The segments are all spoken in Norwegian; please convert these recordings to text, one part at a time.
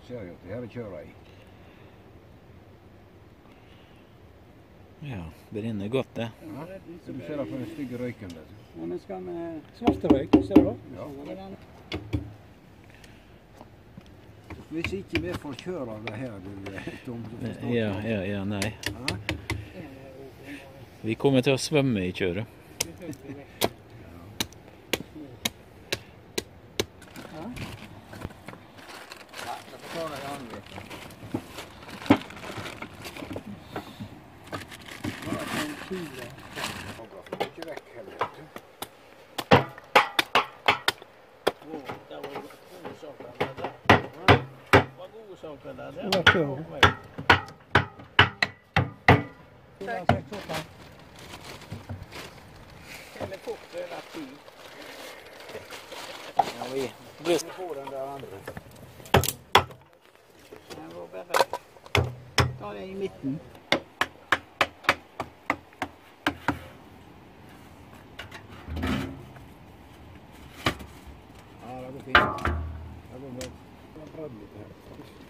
Ser jo at her kjører i. Ja, brenner godt det. Ja, du ser det på den stygge røyken der. Ja, men skal med svarte røyk, ser du? Ja. Hvis ikke vi får kjøre av det her, Tom, så forstår du. Ja, nei. Ja. Vi kommer til å svømme i kjøret. Det var kul. Eller fort över tid. Ja, vi blir På den där andra. Den var bare... Ta det i midten. Ja, det går fint. Det går bra. Det var lite här.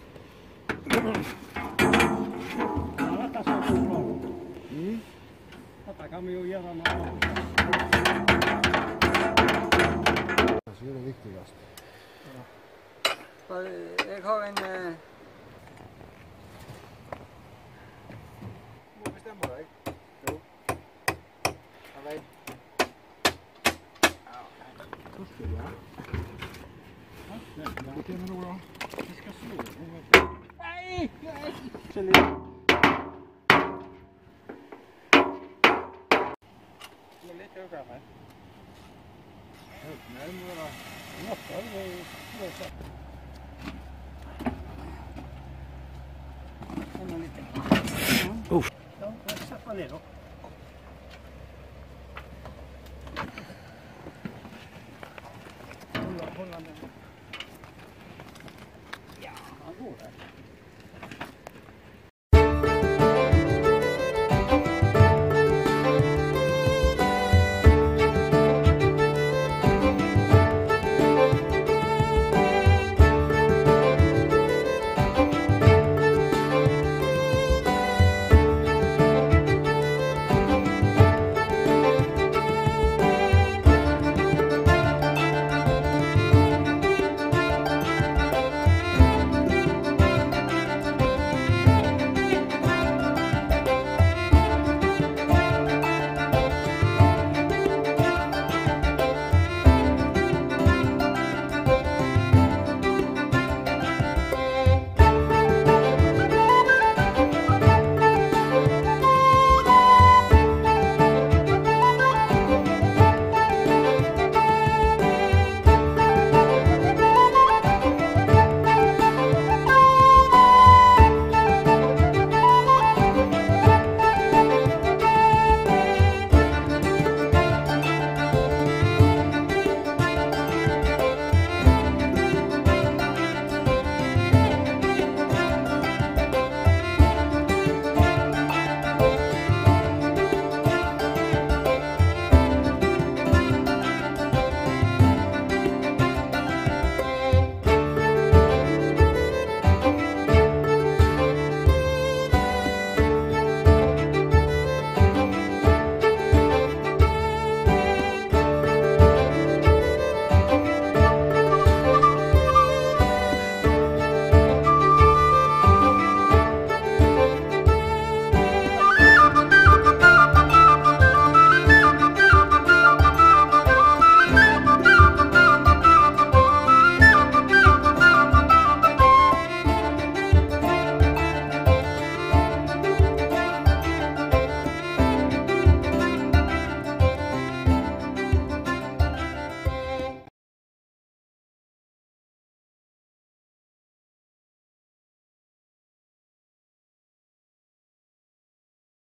Ja, dette skal gå bra. Mm. Dette kan vi jo gjøre med annet. Det er det viktigste. Jeg har en... Må bestemme deg. Jo. Jeg vet. Ja. Koster det, ja. Hva kommer nå da? Vi skal slå det. Nei! Så litt. Det er litt høyere. Nei, må da. Natta, det er sett. Enda litt. Uff. Ja, jeg setter ned da. Hold den. Ja, han går der.